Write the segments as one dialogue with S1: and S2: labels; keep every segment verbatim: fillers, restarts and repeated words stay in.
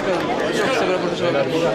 S1: Başkanım, çok kısa bir röportaj alabilir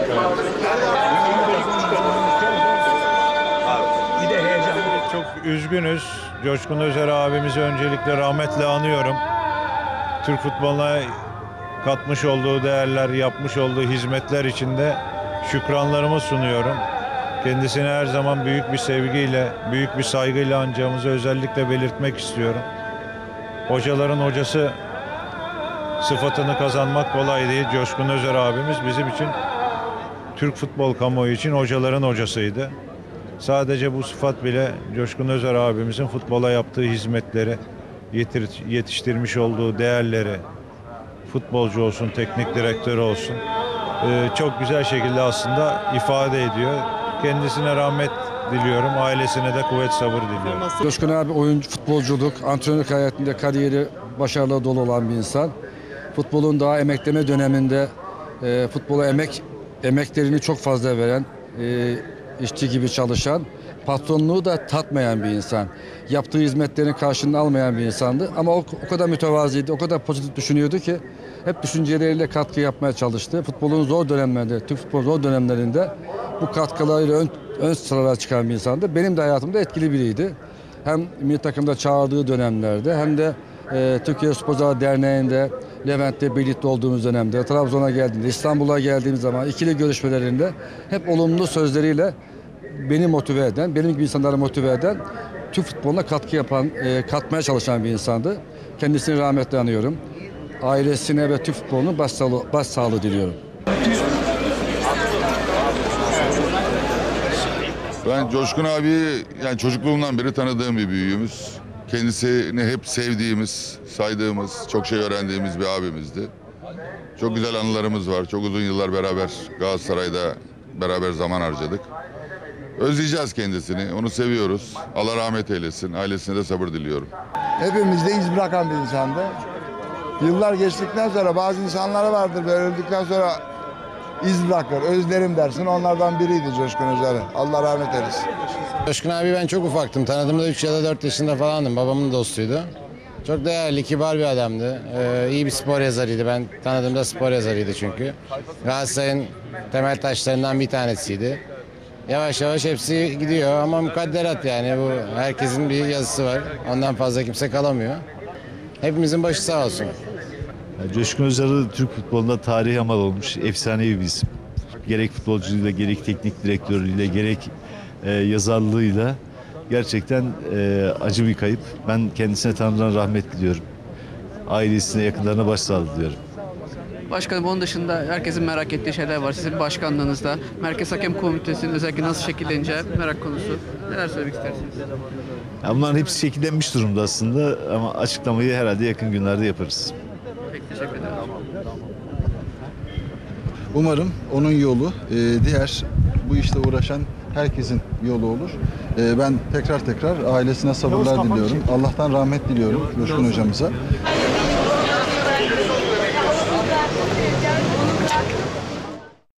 S2: Çok üzgünüz. Coşkun Özer abimizi öncelikle rahmetle anıyorum. Türk futboluna katmış olduğu değerler, yapmış olduğu hizmetler için de şükranlarımı sunuyorum. Kendisine her zaman büyük bir sevgiyle, büyük bir saygıyla anacağımızı özellikle belirtmek istiyorum. Hocaların hocası sıfatını kazanmak kolay değil. Coşkun Özer abimiz bizim için, Türk futbol kamuoyu için hocaların hocasıydı. Sadece bu sıfat bile Coşkun Özer abimizin futbola yaptığı hizmetleri, yetiştirmiş olduğu değerleri, futbolcu olsun, teknik direktör olsun, çok güzel şekilde aslında ifade ediyor. Kendisine rahmet diliyorum, ailesine de kuvvet sabır diliyorum.
S3: Coşkun abi oyuncu, futbolculuk, antrenörlük hayatında kariyeri başarılı dolu olan bir insan. Futbolun daha emekleme döneminde e, futbola emek emeklerini çok fazla veren, e, işçi gibi çalışan, patronluğu da tatmayan bir insan. Yaptığı hizmetlerin karşılığını almayan bir insandı. Ama o, o kadar mütevazıydı, o kadar pozitif düşünüyordu ki hep düşünceleriyle katkı yapmaya çalıştı. Futbolun zor dönemlerinde, Türk futbol zor dönemlerinde bu katkılarıyla ön, ön sıralara çıkan bir insandı. Benim de hayatımda etkili biriydi. Hem milli takımda çağırdığı dönemlerde hem de e, Türkiye Sporcular Derneği'nde, Levent'te birlikte olduğumuz dönemde, Trabzon'a geldiğinde, İstanbul'a geldiğimiz zaman ikili görüşmelerinde hep olumlu sözleriyle beni motive eden, benim gibi insanları motive eden, Türk futboluna katkı yapan, e, katmaya çalışan bir insandı. Kendisini rahmetle anıyorum. Ailesine ve Türk futbolunun başsağlığı, başsağlığı diliyorum.
S4: Ben Coşkun abi yani çocukluğumdan beri tanıdığım bir büyüğümüz. Kendisini hep sevdiğimiz, saydığımız, çok şey öğrendiğimiz bir abimizdi. Çok güzel anılarımız var. Çok uzun yıllar beraber Galatasaray'da beraber zaman harcadık. Özleyeceğiz kendisini. Onu seviyoruz. Allah rahmet eylesin. Ailesine de sabır diliyorum.
S5: Hepimizde iz bırakan bir insandı. Yıllar geçtikten sonra bazı insanlara vardır böyle öldükten sonra iz bırakır. Özlerim dersin. Onlardan biriydi Coşkun Özer. Allah rahmet eylesin.
S6: Coşkun abi ben çok ufaktım. Tanıdığımda üç ya da dört yaşında falandım. Babamın dostuydu. Çok değerli, kibar bir adamdı. Ee, iyi bir spor yazarıydı. Ben tanıdığımda spor yazarıydı çünkü. Galatasaray'ın temel taşlarından bir tanesiydi. Yavaş yavaş hepsi gidiyor ama mukadderat yani bu herkesin bir yazısı var. Ondan fazla kimse kalamıyor. Hepimizin başı sağ olsun.
S7: Coşkun Özer'i Türk futbolunda tarihi mal olmuş, efsanevi bir isim. Gerek futbolculuğuyla, gerek teknik direktörlüğüyle, gerek e, yazarlığıyla gerçekten e, acı bir kayıp. Ben kendisine Tanrı'dan rahmet diliyorum. Ailesine, yakınlarına başsağlığı diliyorum.
S1: Başkanım, onun dışında herkesin merak ettiği şeyler var. Sizin başkanlığınızda Merkez Hakem Komitesi'nin özellikle nasıl şekilleneceği merak konusu. Neler söylemek istersiniz?
S7: Ya bunların hepsi şekillenmiş durumda aslında ama açıklamayı herhalde yakın günlerde yaparız.
S1: Peki, teşekkür ederim.
S8: Umarım onun yolu diğer bu işte uğraşan herkesin yolu olur. Ben tekrar tekrar ailesine sabırlar diliyorum. Allah'tan rahmet diliyorum Coşkun hocamıza.